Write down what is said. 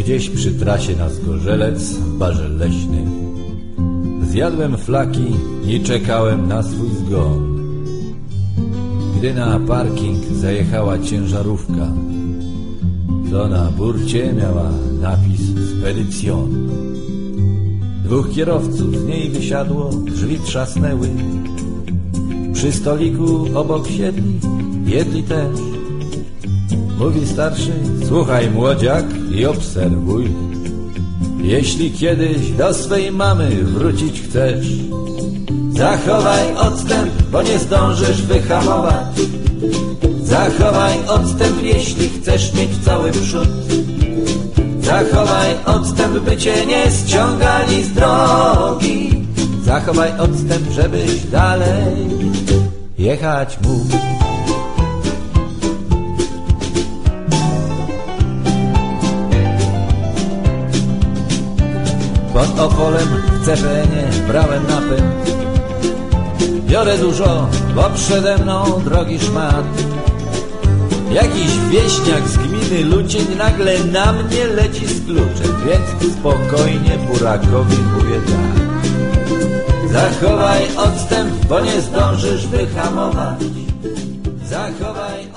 gdzieś przy trasie na Zgorzelec w barze leśnym. Zjadłem flaki i czekałem na swój zgon, gdy na parking zajechała ciężarówka, co na burcie miała napis Spedycjon. Dwóch kierowców z niej wysiadło, drzwi trzasnęły. Przy stoliku obok siedli, jedli też. Mówi starszy: słuchaj młodziak i obserwuj. Jeśli kiedyś do swej mamy wrócić chcesz, zachowaj odstęp, bo nie zdążysz wyhamować. Zachowaj odstęp, jeśli chcesz mieć cały przód. Zachowaj odstęp, by cię nie ściągali z drogi. Zachowaj odstęp, żebyś dalej jechać mógł. Pod Opolem w CPN-ie brałem napęd. Biorę dużo, bo przede mną drogi szmat. Jakiś wieśniak z gminy Lucień nagle na mnie leci z kluczem, więc spokojnie burakowi mówię tak. Zachowaj odstęp, bo nie zdążysz wyhamować. Zachowaj